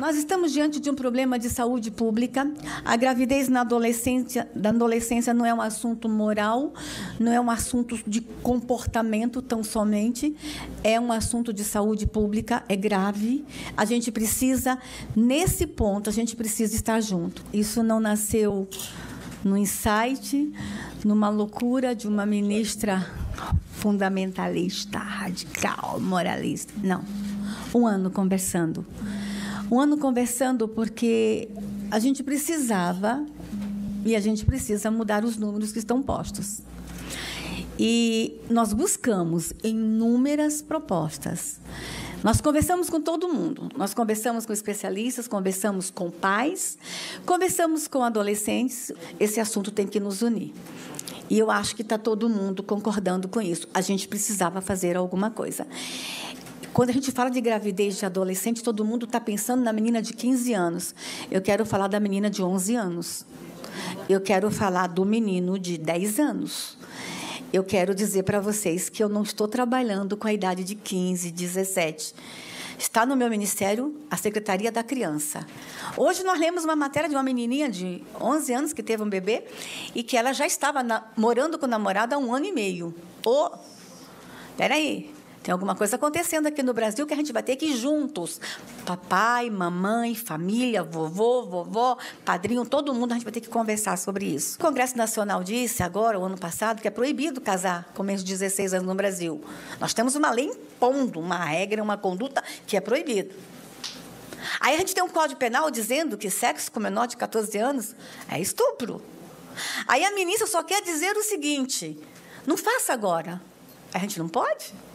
Nós estamos diante de um problema de saúde pública. A gravidez da adolescência não é um assunto moral, não é um assunto de comportamento tão somente, é um assunto de saúde pública, é grave. A gente precisa, nesse ponto, a gente precisa estar junto. Isso não nasceu no insight, numa loucura de uma ministra fundamentalista, radical, moralista. Não. Um ano conversando porque a gente precisava e a gente precisa mudar os números que estão postos. E nós buscamos inúmeras propostas. Nós conversamos com todo mundo. Nós conversamos com especialistas, conversamos com pais, conversamos com adolescentes. Esse assunto tem que nos unir. E eu acho que está todo mundo concordando com isso. A gente precisava fazer alguma coisa. Quando a gente fala de gravidez de adolescente, todo mundo está pensando na menina de 15 anos. Eu quero falar da menina de 11 anos. Eu quero falar do menino de 10 anos. Eu quero dizer para vocês que eu não estou trabalhando com a idade de 15, 17. Está no meu ministério a Secretaria da Criança. Hoje nós lemos uma matéria de uma menininha de 11 anos que teve um bebê e que ela já estava morando com o namorado há 1 ano e meio. Espera aí. Tem alguma coisa acontecendo aqui no Brasil que a gente vai ter que ir juntos. Papai, mamãe, família, vovô, vovó, padrinho, todo mundo, a gente vai ter que conversar sobre isso. O Congresso Nacional disse agora, o ano passado, que é proibido casar com menos de 16 anos no Brasil. Nós temos uma lei impondo uma regra, uma conduta que é proibida. Aí a gente tem um Código Penal dizendo que sexo com menor de 14 anos é estupro. Aí a ministra só quer dizer o seguinte: não faça agora. A gente não pode?